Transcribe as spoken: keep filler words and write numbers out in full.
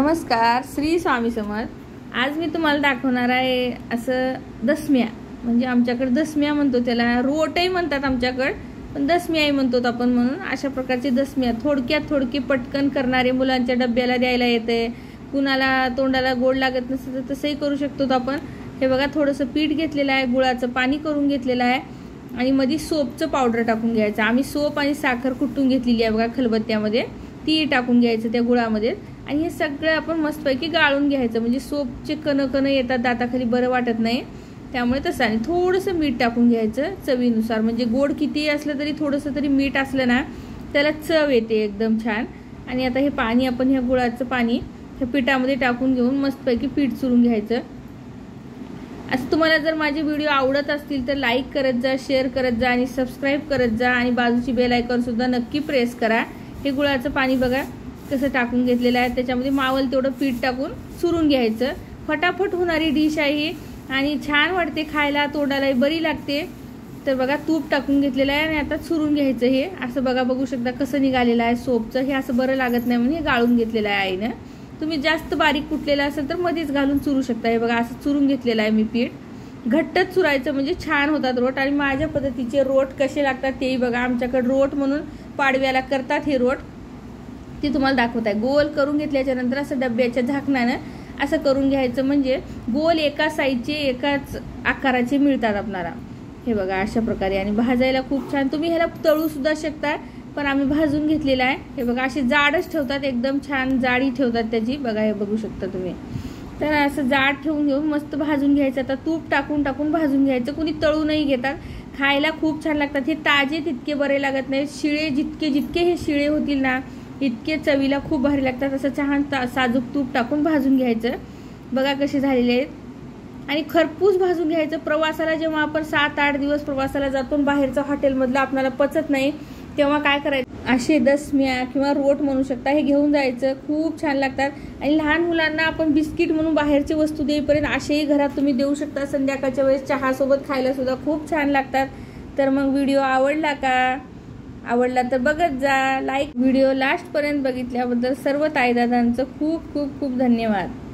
नमस्कार, श्री स्वामी समर्थ। आज मी तुम्हाला दाखवणार आहे असं दसम्या, म्हणजे आमच्याकडे दसम्या म्हणतो, त्याला रोटही म्हणतात आमच्याकडे, पण दसम्याही म्हणतो आपण। म्हणून अशा प्रकारचे दसम्या थोडक्यात थोडके पटकन करणारे, मुलांच्या डब्याला द्यायला येते, कुणाला तोंडाला गोड लागत नसेल तर तसंही करू शकतो आपण। हे बघा, थोडंसं पीठ घेतलेलं आहे, गुळाचं पाणी करून घेतलेलं आहे आणि मध्ये सोपचं पावडर टाकून घ्यायचं। आम्ही सोप आणि साखर कुटून घेतलेली आहे बघा खलबत्त्यामध्ये, ती टाकून घ्यायचं त्या गुळामध्ये आणि हे सगळं आपण मस्तपैकी गाळून घ्यायचं, म्हणजे सोपचे कण कण येतात दाताखाली, बरं वाटत नाही, त्यामुळे तसं। आणि थोडंसं मीठ टाकून घ्यायचं चवीनुसार, म्हणजे गोड किती असलं तरी थोडंसं तरी मीठ असलं ना त्याला चव येते एकदम छान। आणि आता हे पाणी आपण, ह्या गुळाचं पाणी ह्या पिठामध्ये टाकून घेऊन मस्तपैकी पीठ चुरून घ्यायचं। असं तुम्हाला जर माझे व्हिडिओ आवडत असतील तर लाईक करत जा, शेअर करत जा आणि सबस्क्राईब करत जा आणि बाजूची बेल आयकॉन सुद्धा नक्की प्रेस करा। हे गुळाचं पाणी बघा कसं टाकून घेतलेलं आहे, त्याच्यामध्ये मावल तेवढं पीठ टाकून चुरून घ्यायचं। फटाफट होणारी डिश आहे आणि छान वाटते खायला, तोंडालाही बरी लागते। तर बघा, तूप टाकून घेतलेलं आहे आणि आता चुरून घ्यायचं। हे असं बघा, बघू शकता कसं निघालेलं आहे सोपचं। हे असं बरं लागत नाही म्हणून हे गाळून घेतलेलं आहे आईनं। तुम्ही जास्त बारीक कुटलेलं असेल तर मध्येच घालून चुरू शकता। हे बघा, असं चुरून घेतलेलं आहे मी पीठ। घट्टच चुरायचं म्हणजे छान होतात रोट। आणि माझ्या पद्धतीचे रोट कसे लागतात तेही बघा। आमच्याकडे रोट म्हणून पाडव्याला करतात हे रोट, ती तुम्हाला दाखवत आहे। गोल करून घेतल्याच्या नंतर असं डब्याच्या झाकणानं असं करून घ्यायचं, म्हणजे गोल एका साईजचे एकाच आकाराचे मिळतात आपल्याला। हे बघा अशा प्रकारे, आणि भाजायला खूप छान। तुम्ही ह्याला तळू सुद्धा शकता, पण आम्ही भाजून घेतलेला आहे। हे बघा, असे जाडच ठेवतात, एकदम छान जाडी ठेवतात त्याची, बघा हे बघू शकता तुम्ही। तर असं जाड ठेवून घेऊन मस्त भाजून घ्यायचं। आता तूप टाकून टाकून भाजून घ्यायचं, कुणी तळूनही घेतात, खायला खूप छान लागतात। हे ताजे तितके बरे लागत नाही, शिळे जितके जितके हे शिळे होतील ना इतके चवीला खूप भारी लागतात। असं छान साजूक तूप टाकून भाजून घ्यायचं। बघा कसे झालेले आहेत, आणि खरपूस भाजून घ्यायचं। प्रवासाला जेव्हा आपण सात आठ दिवस प्रवासाला जातो, बाहेरचं हॉटेलमधलं आपल्याला पचत नाही, तेव्हा काय करायचं, असे दसम्या किंवा रोट म्हणू शकता, हे घेऊन जायचं, खूप छान लागतात। आणि लहान मुलांना आपण बिस्किट म्हणून बाहेरची वस्तू देईपर्यंत असेही घरात तुम्ही देऊ शकता। संध्याकाळच्या वेळेस चहासोबत खायला सुद्धा खूप छान लागतात। तर मग व्हिडिओ आवडला का? आवडला तर बघत जा, लाईक, व्हिडिओ लास्टपर्यंत बघितल्याबद्दल सर्व ताईदादांचं खूप खूप खूप धन्यवाद।